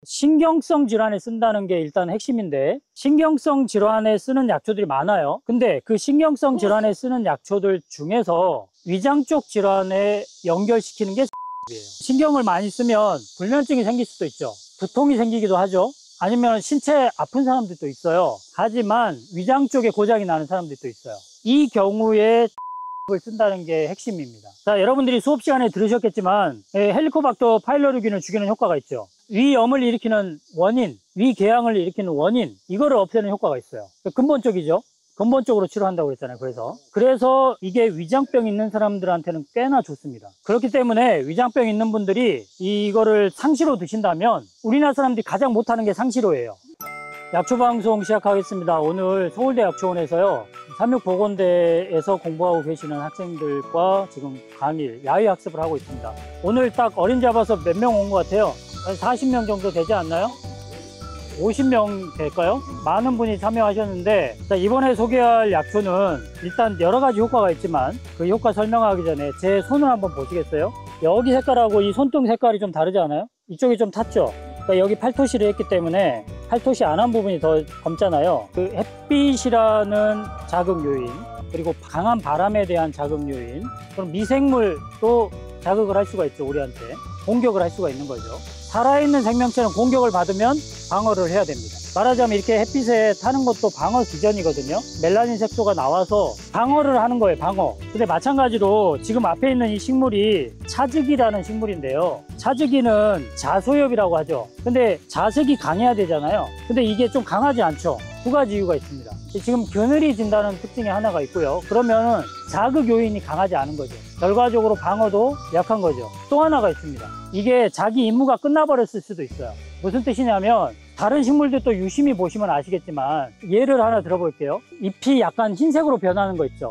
신경성 질환에 쓴다는 게 일단 핵심인데, 신경성 질환에 쓰는 약초들이 많아요. 근데 그 신경성 질환에 쓰는 약초들 중에서 위장 쪽 질환에 연결시키는 게 이에요. 신경을 많이 쓰면 불면증이 생길 수도 있죠. 두통이 생기기도 하죠. 아니면 신체 아픈 사람들도 있어요. 하지만 위장 쪽에 고장이 나는 사람들도 있어요. 이 경우에 을 쓴다는 게 핵심입니다. 자, 여러분들이 수업 시간에 들으셨겠지만 헬리코박터 파일로리균을 죽이는 효과가 있죠. 위염을 일으키는 원인, 위궤양을 일으키는 원인, 이거를 없애는 효과가 있어요. 근본적이죠. 근본적으로 치료한다고 그랬잖아요. 그래서 이게 위장병 있는 사람들한테는 꽤나 좋습니다. 그렇기 때문에 위장병 있는 분들이 이거를 상시로 드신다면, 우리나라 사람들이 가장 못하는 게 상시로예요. 약초 방송 시작하겠습니다. 오늘 서울대 약초원에서요, 삼육보건대에서 공부하고 계시는 학생들과 지금 강의, 야외 학습을 하고 있습니다. 오늘 딱 어린 잡아서 몇 명 온 것 같아요? 40명 정도 되지 않나요? 50명 될까요? 많은 분이 참여하셨는데, 자, 이번에 소개할 약초는 일단 여러 가지 효과가 있지만 그 효과 설명하기 전에 제 손을 한번 보시겠어요? 여기 색깔하고 이 손등 색깔이 좀 다르지 않아요? 이쪽이 좀 탔죠? 그러니까 여기 팔토시를 했기 때문에 팔토시 안 한 부분이 더 검잖아요. 그 햇빛이라는 자극 요인, 그리고 강한 바람에 대한 자극 요인, 그럼 미생물도 자극을 할 수가 있죠. 우리한테 공격을 할 수가 있는 거죠. 살아있는 생명체는 공격을 받으면 방어를 해야 됩니다. 말하자면 이렇게 햇빛에 타는 것도 방어 기전이거든요. 멜라닌 색소가 나와서 방어를 하는 거예요. 방어. 근데 마찬가지로 지금 앞에 있는 이 식물이 차즈기라는 식물인데요, 차즈기는 자소엽이라고 하죠. 근데 자색이 강해야 되잖아요. 근데 이게 좀 강하지 않죠. 두 가지 이유가 있습니다. 지금 그늘이 진다는 특징이 하나가 있고요. 그러면은 자극 요인이 강하지 않은 거죠. 결과적으로 방어도 약한 거죠. 또 하나가 있습니다. 이게 자기 임무가 끝나버렸을 수도 있어요. 무슨 뜻이냐면, 다른 식물들도 유심히 보시면 아시겠지만, 예를 하나 들어볼게요. 잎이 약간 흰색으로 변하는 거 있죠.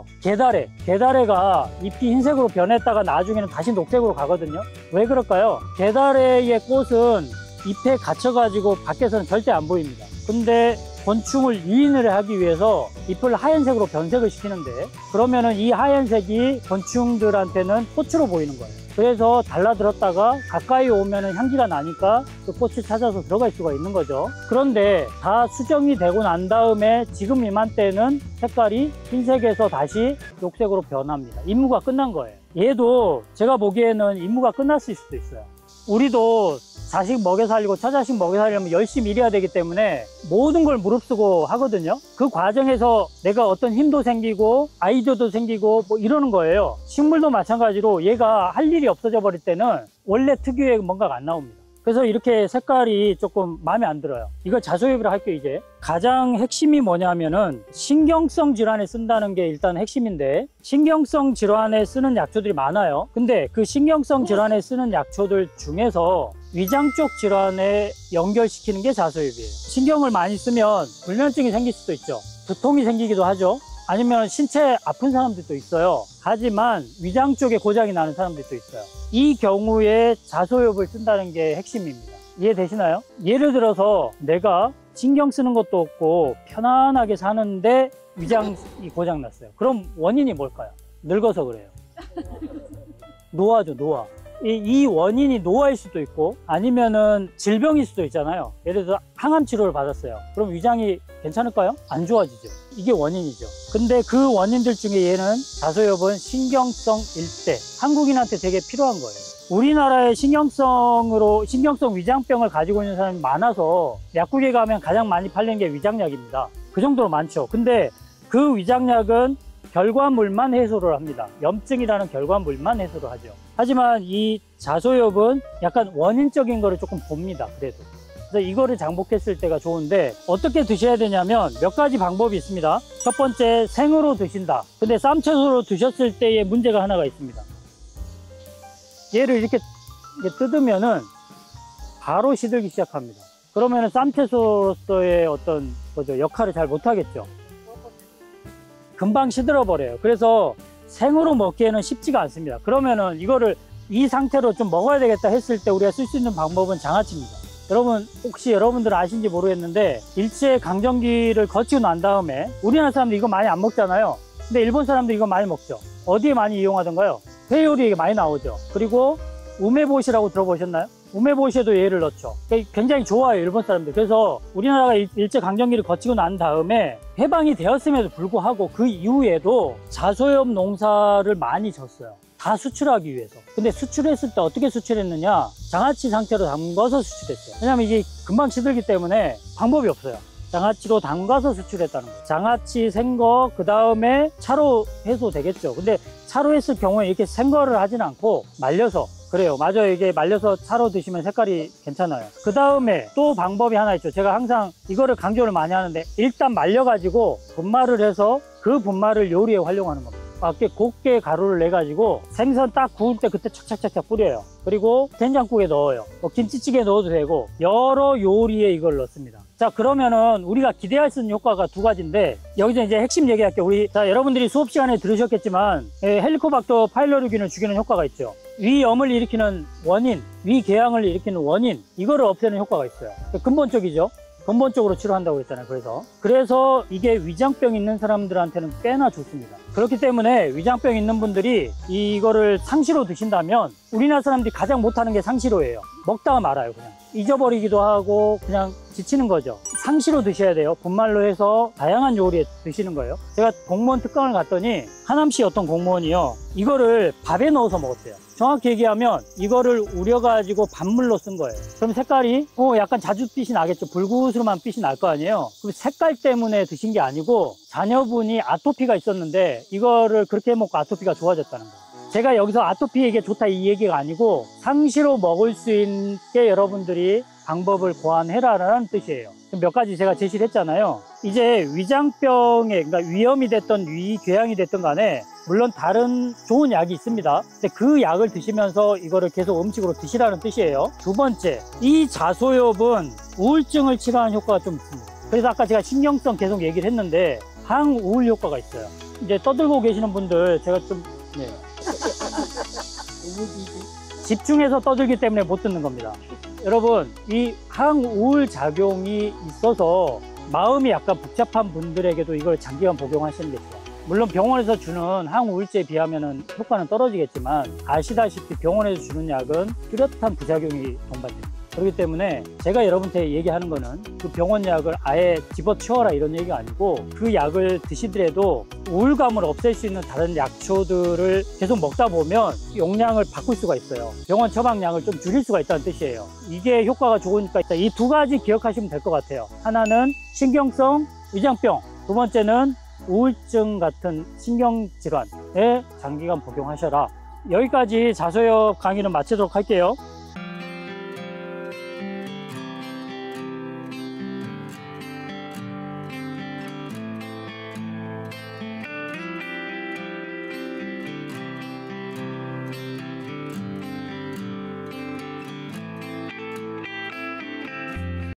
게다레가 잎이 흰색으로 변했다가 나중에는 다시 녹색으로 가거든요. 왜 그럴까요? 게다레의 꽃은 잎에 갇혀가지고 밖에서는 절대 안 보입니다. 근데 곤충을 유인을 하기 위해서 잎을 하얀색으로 변색을 시키는데, 그러면은 이 하얀색이 곤충들한테는 꽃으로 보이는 거예요. 그래서 달라들었다가 가까이 오면은 향기가 나니까 그 꽃을 찾아서 들어갈 수가 있는 거죠. 그런데 다 수정이 되고 난 다음에 지금 이맘때는 색깔이 흰색에서 다시 녹색으로 변합니다. 임무가 끝난 거예요. 얘도 제가 보기에는 임무가 끝났을 수도 있어요. 우리도 자식 먹여 살리고 처자식 먹여 살리려면 열심히 일해야 되기 때문에 모든 걸 무릅쓰고 하거든요. 그 과정에서 내가 어떤 힘도 생기고 아이디어도 생기고 뭐 이러는 거예요. 식물도 마찬가지로 얘가 할 일이 없어져 버릴 때는 원래 특유의 뭔가가 안 나옵니다. 그래서 이렇게 색깔이 조금 마음에 안 들어요. 이거 자소엽이라 할게요. 이제 가장 핵심이 뭐냐면은 신경성 질환에 쓴다는 게 일단 핵심인데, 신경성 질환에 쓰는 약초들이 많아요. 근데 그 신경성 질환에 쓰는 약초들 중에서 위장 쪽 질환에 연결시키는 게 자소엽이에요. 신경을 많이 쓰면 불면증이 생길 수도 있죠. 두통이 생기기도 하죠. 아니면 신체 아픈 사람들도 있어요. 하지만 위장 쪽에 고장이 나는 사람들도 있어요. 이 경우에 자소엽을 쓴다는 게 핵심입니다. 이해되시나요? 예를 들어서 내가 신경 쓰는 것도 없고 편안하게 사는데 위장이 고장 났어요. 그럼 원인이 뭘까요? 늙어서 그래요. 노화죠, 노화. 이 원인이 노화일 수도 있고, 아니면은 질병일 수도 있잖아요. 예를 들어서 항암 치료를 받았어요. 그럼 위장이 괜찮을까요? 안 좋아지죠. 이게 원인이죠. 근데 그 원인들 중에 얘는 자소엽은 신경성 일대, 한국인한테 되게 필요한 거예요. 우리나라에 신경성 위장병을 가지고 있는 사람이 많아서 약국에 가면 가장 많이 팔리는 게 위장약입니다. 그 정도로 많죠. 근데 그 위장약은 결과물만 해소를 합니다. 염증이라는 결과물만 해소를 하죠. 하지만 이 자소엽은 약간 원인적인 거를 조금 봅니다. 그래서 이거를 장복했을 때가 좋은데, 어떻게 드셔야 되냐면 몇 가지 방법이 있습니다. 첫 번째, 생으로 드신다. 근데 쌈채소로 드셨을 때의 문제가 하나가 있습니다. 얘를 이렇게 뜯으면은 바로 시들기 시작합니다. 그러면은 쌈채소로서의 어떤 역할을 잘 못하겠죠. 금방 시들어 버려요. 그래서 생으로 먹기에는 쉽지가 않습니다. 그러면은 이거를 이 상태로 좀 먹어야 되겠다 했을 때 우리가 쓸 수 있는 방법은 장아찌입니다. 여러분, 혹시 여러분들은 아신지 모르겠는데, 일제 강점기를 거치고 난 다음에 우리나라 사람들 이거 많이 안 먹잖아요. 근데 일본 사람들 이거 많이 먹죠. 어디에 많이 이용하던가요? 회 요리에 많이 나오죠. 그리고 우메보시라고 들어보셨나요? 우메보시에도 얘를 넣죠. 굉장히 좋아요, 일본 사람들. 그래서 우리나라가 일제강점기를 거치고 난 다음에 해방이 되었음에도 불구하고 그 이후에도 자소엽 농사를 많이 졌어요. 다 수출하기 위해서. 근데 수출했을 때 어떻게 수출했느냐? 장아찌 상태로 담가서 수출했어요. 왜냐면 이게 금방 시들기 때문에 방법이 없어요. 장아찌로 담가서 수출했다는 거예요. 장아찌 생거, 그 다음에 차로 해도 되겠죠. 근데 차로 했을 경우에 이렇게 생거를 하진 않고 말려서. 그래요. 맞아요. 이게 말려서 차로 드시면 색깔이 괜찮아요. 그 다음에 또 방법이 하나 있죠. 제가 항상 이거를 강조를 많이 하는데, 일단 말려가지고 분말을 해서 그 분말을 요리에 활용하는 겁니다. 이렇게 곱게 가루를 내가지고 생선 딱 구울 때 그때 착착착착 뿌려요. 그리고 된장국에 넣어요. 김치찌개에 넣어도 되고 여러 요리에 이걸 넣습니다. 자, 그러면은 우리가 기대할 수 있는 효과가 두 가지인데, 여기서 이제 핵심 얘기할게요. 여러분들이 수업 시간에 들으셨겠지만 헬리코박터 파일로리균을 죽이는 효과가 있죠. 위염을 일으키는 원인, 위궤양을 일으키는 원인, 이거를 없애는 효과가 있어요. 근본적이죠. 근본적으로 치료한다고 했잖아요. 그래서 이게 위장병 있는 사람들한테는 꽤나 좋습니다. 그렇기 때문에 위장병 있는 분들이 이거를 상시로 드신다면, 우리나라 사람들이 가장 못하는 게 상시로예요. 먹다가 말아요. 그냥 잊어버리기도 하고 그냥 지치는 거죠. 상시로 드셔야 돼요. 분말로 해서 다양한 요리에 드시는 거예요. 제가 공무원 특강을 갔더니 하남시 어떤 공무원이요, 이거를 밥에 넣어서 먹었대요. 정확히 얘기하면 이거를 우려가지고 밥물로 쓴 거예요. 그럼 색깔이 약간 자줏빛이 나겠죠. 불구스름한 빛이 날 거 아니에요. 그럼 색깔 때문에 드신 게 아니고 자녀분이 아토피가 있었는데 이거를 그렇게 먹고 아토피가 좋아졌다는 거예요. 제가 여기서 아토피에게 좋다 이 얘기가 아니고 상시로 먹을 수 있게 여러분들이 방법을 고안해라라는 뜻이에요. 몇 가지 제가 제시를 했잖아요. 이제 위장병에, 그러니까 위염이 됐던 위궤양이 됐던 간에 물론 다른 좋은 약이 있습니다. 근데 그 약을 드시면서 이거를 계속 음식으로 드시라는 뜻이에요. 두 번째, 이 자소엽은 우울증을 치료하는 효과가 좀 있습니다. 그래서 아까 제가 신경성 계속 얘기를 했는데 항우울 효과가 있어요. 이제 떠들고 계시는 분들 제가 좀 집중해서 떠들기 때문에 못 듣는 겁니다. 여러분, 이 항우울 작용이 있어서 마음이 약간 복잡한 분들에게도 이걸 장기간 복용하시는 게 좋아요. 물론 병원에서 주는 항우울제에 비하면 효과는 떨어지겠지만, 아시다시피 병원에서 주는 약은 뚜렷한 부작용이 동반됩니다. 그렇기 때문에 제가 여러분한테 얘기하는 거는 그 병원 약을 아예 집어치워라 이런 얘기가 아니고, 그 약을 드시더라도 우울감을 없앨 수 있는 다른 약초들을 계속 먹다 보면 용량을 바꿀 수가 있어요. 병원 처방량을 좀 줄일 수가 있다는 뜻이에요. 이게 효과가 좋으니까 이 두 가지 기억하시면 될 것 같아요. 하나는 신경성 위장병, 두 번째는 우울증 같은 신경질환에 장기간 복용하셔라. 여기까지 자소엽 강의는 마치도록 할게요.